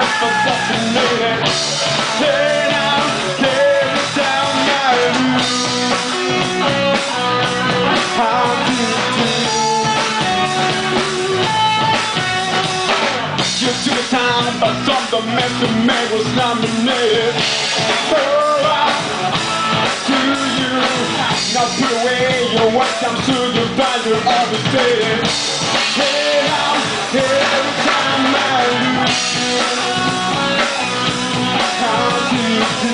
assassinated. Hey now, tear down my roof. How do you do? You took the time, but some the man to make was nominated. So to you, now put away your what comes to the value of the day. Hey now, every time I lose, how do you do?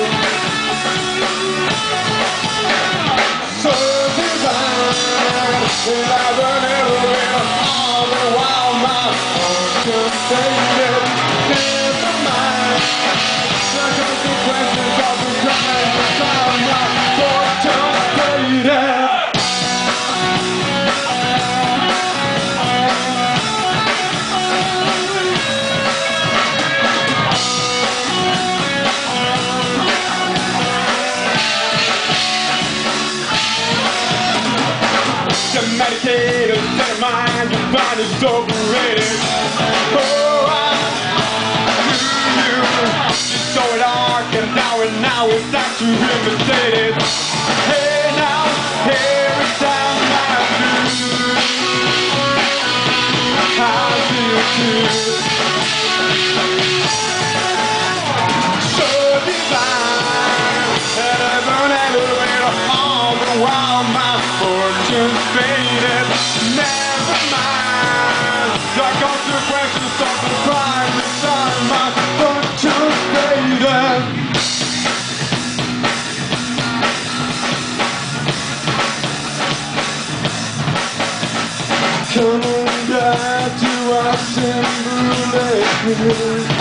So divine, and I run everywhere, all the while my fortune faded. Never mind, the consequences of the crime, found my fortune faded. Medicated, set of mind, your body's overrated. Oh, I do you. It's so dark and now it's time to imitate it. Hey now, every time I do, how do you do? So divine, and I burn everywhere all the while my fortune's faded. Never mind the consequences of the crime. This time my fortune's faded. Coming back to us in blue.